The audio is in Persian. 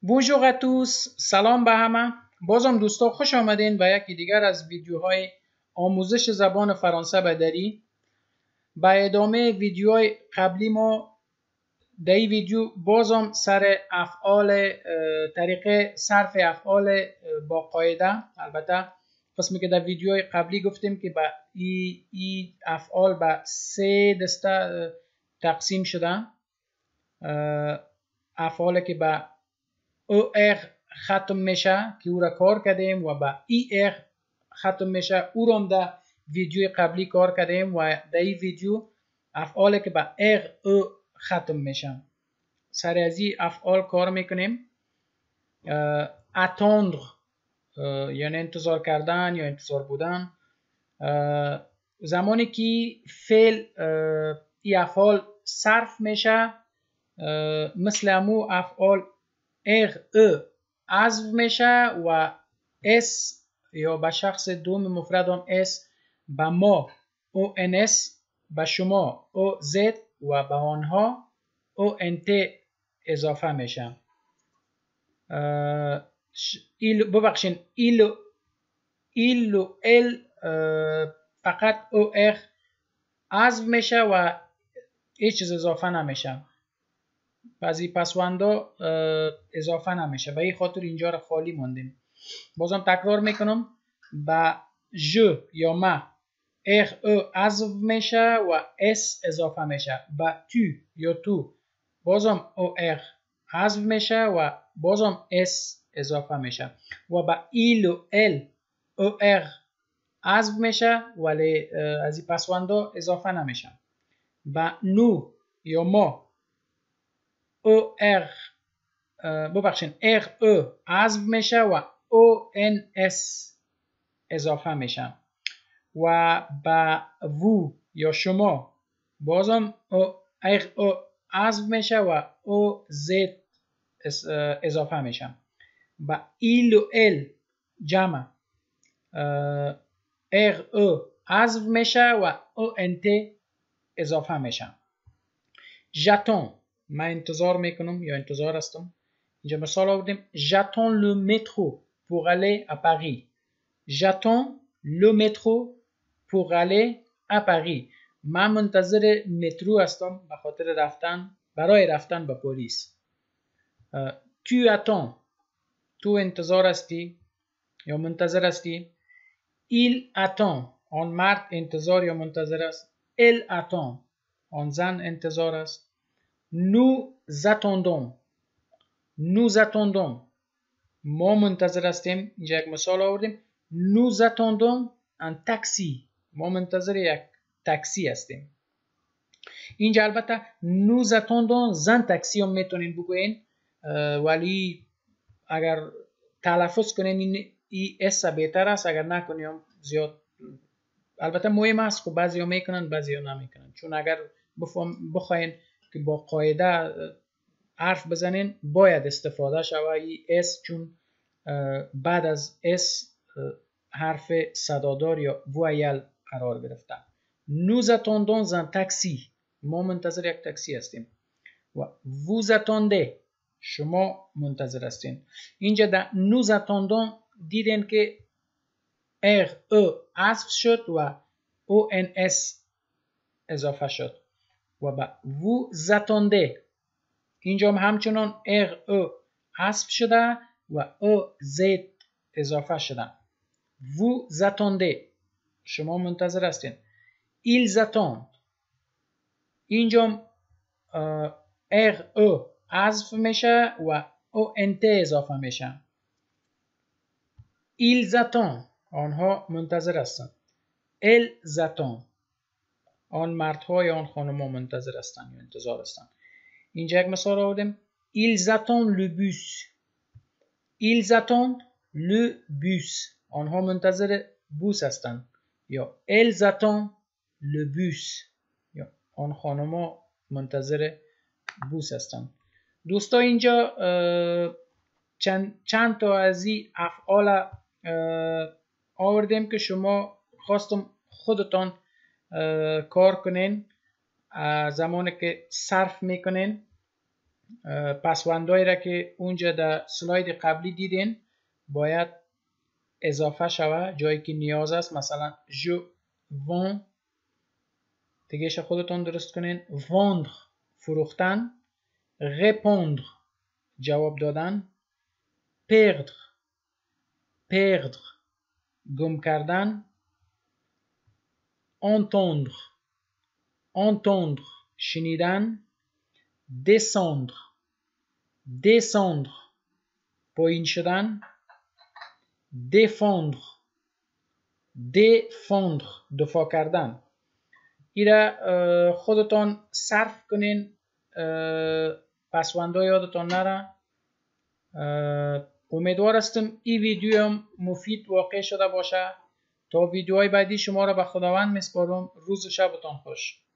Bonjour à tous، سلام به همه. بازم دوستا خوش آمدین به یکی دیگر از ویدیوهای آموزش زبان فرانسه به دری. به ادامه ویدیوهای قبلی ما در این ویدیو بازم سر افعال طریقه صرف افعال با قاعده، البته قسمی که در ویدیوهای قبلی گفتیم که به این افعال به 3 دسته تقسیم شده. افعالی که به OR ختم میشه که او را کار کردیم و به ER ختم میشه او را در ویدیوی قبلی کار کردیم و در این ویدیو افعالی که به RE ختم میشه سر از این افعال کار میکنیم. attendre یعنی انتظار کردن یا انتظار بودن. زمانی که فعل این افعال صرف میشه مثل امو افعال RE حذف میشه و S یا به شخص دوم مفرد هم S به ما ONS به شما OZ و به آنها ONT اضافه میشه. ببخشین ایل و ال فقط OR حذف میشه و هیچ چیز اضافه نمیشه. بعضی پسوندا اضافه نمیشه، به این خاطر اینجا را خالی موندیم. بازم تکرار میکنم، با ژ یا ما RE حذف میشه و S اضافه میشه. با تو یا تو بازم OR حذف میشه و بازم S اضافه میشه. و با ایل و ال OR حذف میشه ولی از این پسوندا اضافه نمیشه. با نو یا ما OR ببخشین RE حذف میشه و ONS اضافه میشه. و با وو یا شما بازم RE حذف میشه و OZ اضافه میشه. با ایل و ال جمع RE حذف میشه و ONT اضافه میشه. j'attends من انتظار میکنم یا انتظار هستم. اینجا مثال آوردیم j'attends le métro pour aller à Paris. j'attends le métro pour aller à Paris. من منتظر مترو هستم به خاطر برای رفتن به پاریس. tu attends تو انتظار هستی یا منتظر هستی. il attend آن مرد انتظار یا منتظر است. elle attend آن زن انتظار است. nous attendons ما منتظر هستیم. اینجا یک مثال آوردیم nous attendons un taxi ما منتظر یک تاکسی هستیم. اینجا البته nous attendons un taxi هم میتونین بگوین ولی اگر تلفظ کنین این اس بهتر است، اگر نکنیم زیاد البته مهم است که بعضی ها میکنن بعضی ها نمیکنن، چون اگر بخواین که با قاعده حرف بزنین باید استفاده شود این اس، چون بعد از اس حرف صدادار یا وایل قرار گرفته. nous attendons un taxi ما منتظر یک تاکسی هستیم. و vous attendez شما منتظر هستین. اینجا در nous attendons دیدین که RE حذف شد و ONS اضافه شد. و با vous attendez اینجا همچنان RE حذف شده و OZ اضافه شده. vous attendez شما منتظر هستین. ils attendent اینجا RE حذف میشه و ONT اضافه میشه. ils attendent آنها منتظر هستند. elles attendent آن مردها یا آن خانم‌ها منتظر هستند یا انتظار هستند. اینجا یک مثال آوردیم ils attendent le bus. ils attendent le bus آنها منتظر بوس هستند. یا elles attendent le bus یا آن خانم‌ها منتظر بوس هستند. دوستا اینجا چند تا از این افعال آوردیم که شما خواستم خودتان کار کنین زمانی که صرف میکنین. پسوندهایی را که اونجا در سلاید قبلی دیدین باید اضافه شوه جایی که نیاز است. مثلا je vends، دیگهش خودتون درست کنین. vendre فروختن، répondre جواب دادن، perdre گم کردن، entendre شنیدن، descendre پایین شدن، défendre دفاع کردن. ایره خودتون صرف کنین، پسوندها یادتون نره. امیدوار هستم این ویدیو هم مفید واقع شده باشه. تا ویدیوهای بعدی شما را به خداوند میسپارم. روز و شبتان خوش.